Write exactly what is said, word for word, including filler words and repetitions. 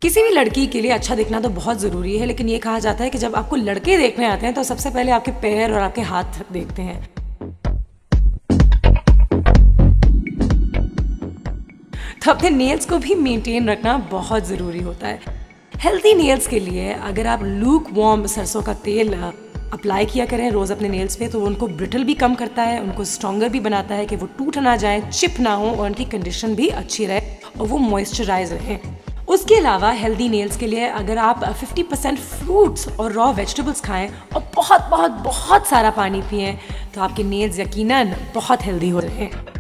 किसी भी लड़की के लिए अच्छा दिखना तो बहुत ज़रूरी है, लेकिन ये कहा जाता है कि जब आपको लड़के देखने आते हैं तो सबसे पहले आपके पैर और आपके हाथ देखते हैं। तो अपने नेल्स को भी मेंटेन रखना बहुत ज़रूरी होता है। हेल्दी नेल्स के लिए अगर आप लूक वार्म सरसों का तेल अप्लाई किया करें रोज़ अपने नेल्स पे, तो वो उनको ब्रिटल भी कम करता है, उनको स्ट्रॉन्गर भी बनाता है कि वो टूट ना जाए, चिप ना हो और उनकी कंडीशन भी अच्छी रहे और वो मॉइस्चराइज रहें। उसके अलावा हेल्दी नेल्स के लिए अगर आप फिफ्टी परसेंट फ्रूट्स और रॉ वेजिटेबल्स खाएं और बहुत बहुत बहुत सारा पानी पिएं तो आपके नेल्स यकीनन बहुत हेल्दी हो रहे हैं।